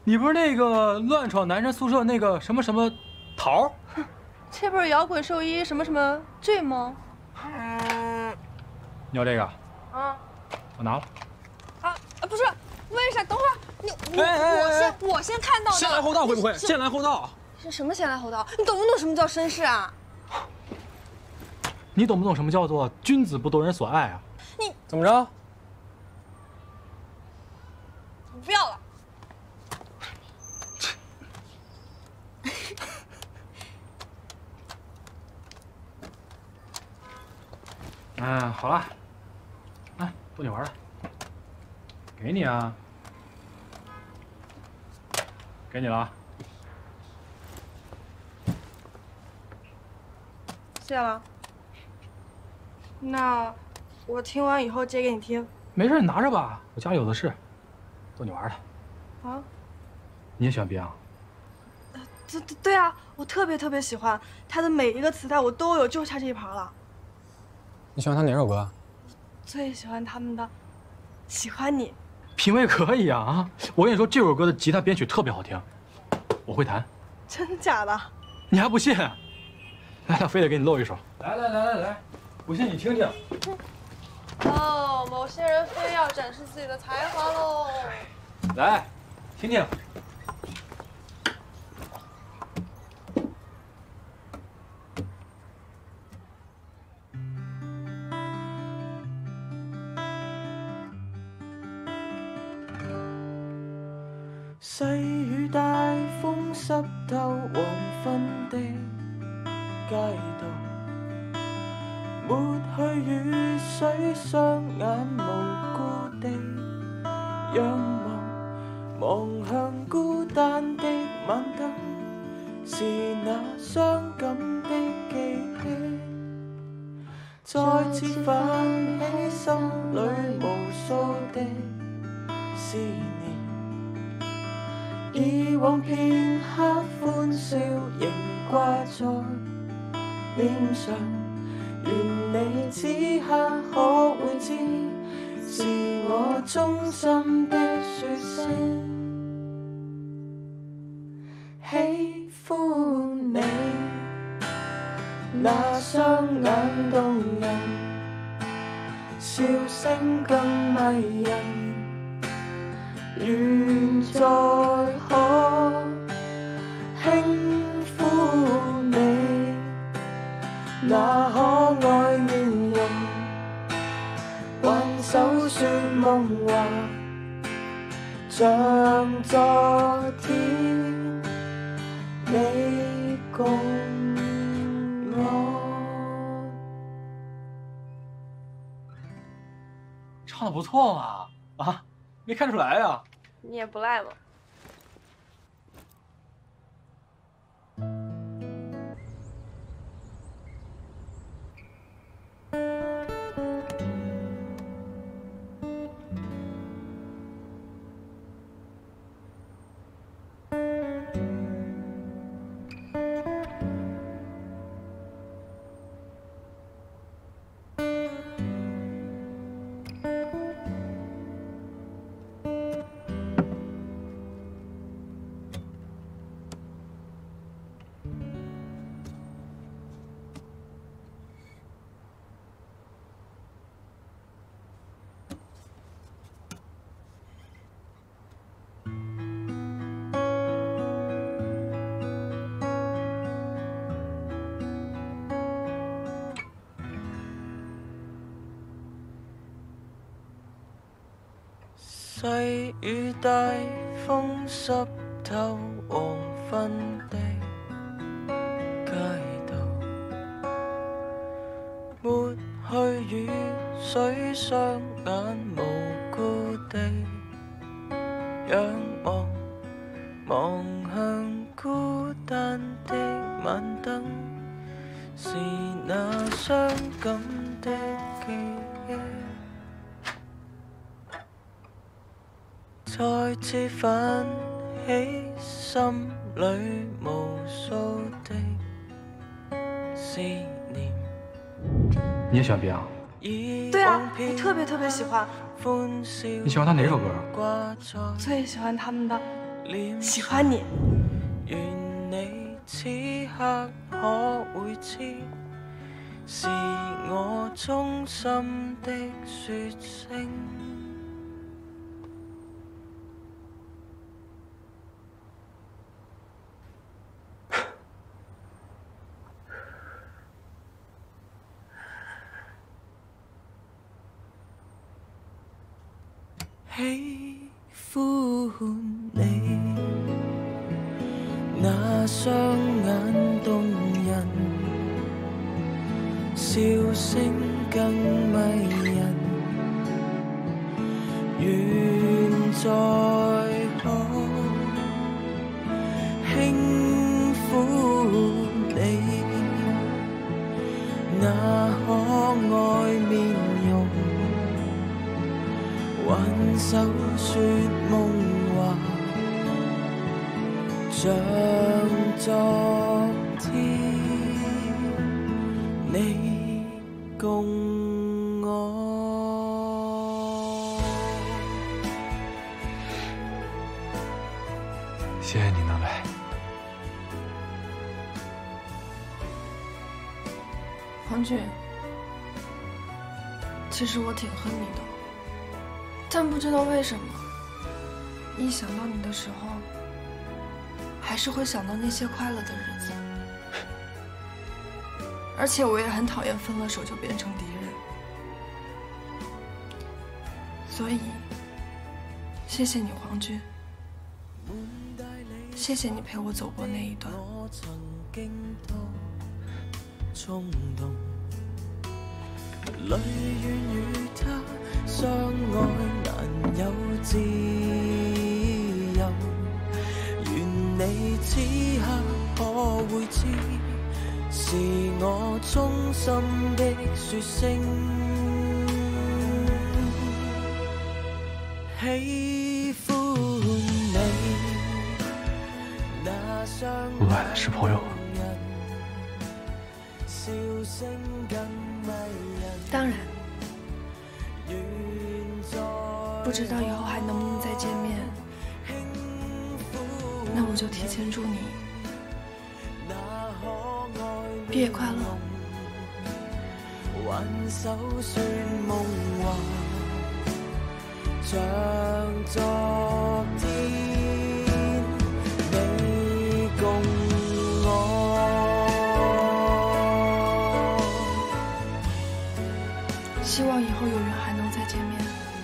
你不是那个乱闯男生宿舍那个什么什么桃？ 这不是摇滚兽医什么什么醉吗？ 你要这个？ 啊， 我拿了。 啊，不是，为啥？等会儿我先看到的。 先来后到会不会？先来后到。 是什么先来后到？你懂不懂什么叫绅士啊？ 你懂不懂什么叫做君子不夺人所爱啊？ 你怎么着？ 不要了。 好了，来逗你玩了，给你啊，给你了啊。 谢了。那我听完以后借给你听。 没事，你拿着吧，我家里有的是，逗你玩的。 啊？ 你也喜欢 Beyond？ 对啊，我特别喜欢他的每一个磁带，我都有，就差这一盘了。 你喜欢他哪首歌？ 最喜欢他们的《喜欢你》。 品味可以啊！我跟你说，这首歌的吉他编曲特别好听，我会弹。 真的假的？ 你还不信？来，非得给你露一手。来，不信你听听。 哦，某些人非要展示自己的才华喽。 来，听听。 细雨大风湿透黄昏的街道，抹去雨水，双眼无辜地仰望，望向孤单的晚灯，是那伤感的记忆，再次泛起心里无数的思念。以往片刻歡笑仍掛在臉上，願你此刻可會知，是我衷心的說聲喜歡你。那雙眼動人，笑聲更迷人。願再可輕撫你，那可愛面容，挽手說夢話，像昨天你共我。 唱得不错嘛，啊，没看出来呀。 你也不赖嘛。 细雨大风湿透黄昏的街道，抹去雨水，雙眼無辜地仰望，望向孤單的晚燈，是那傷感的記憶。再次泛起心裏無數的思念。 你也喜歡 Beyond？ 对啊，我特别喜欢。 你喜歡他哪首歌？ 最喜欢他们的《 喜欢你。 願你此刻可會知，是我衷心的說聲。喜歡你，那雙眼動人，笑聲更迷人，願再可輕撫你，那可愛面容。挽手說夢話，像昨天你共我。 謝謝你能來。 黃俊，其實我挺恨你的。但不知道为什么，一想到你的时候，还是会想到那些快乐的日子。而且我也很讨厌分了手就变成敌人。所以，谢谢你，黄俊。谢謝你陪我走過那一段。 淚願與他相愛難有自由，願你此刻可會知，是我衷心的說聲喜歡你。 我们是朋友。 当然，不知道以后还能不能再见面，那我就提前祝你毕业快乐。 挽手說夢話，像昨天你共我。 希望以後有緣還能再見面。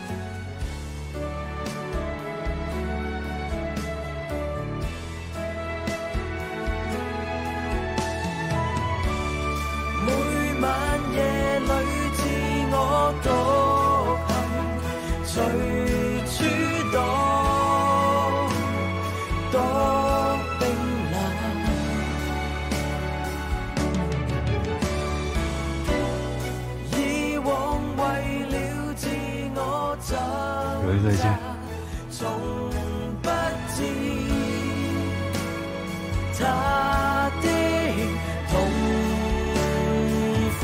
每晚夜裏自我獨行，隨處多冰冷。以往為了自我掙有一再見。 從不知他的痛苦。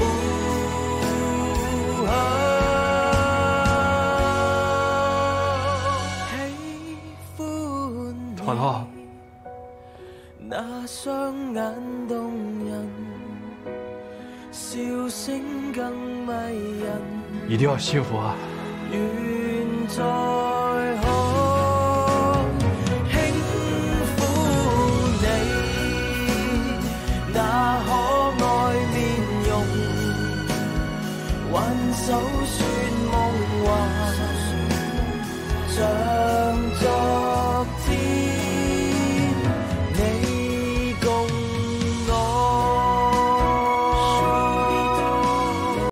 喜歡淘淘， 那雙眼動人，笑聲更迷人。 一定要幸福啊！ 願再可輕撫你，那可愛面容，挽手說夢話。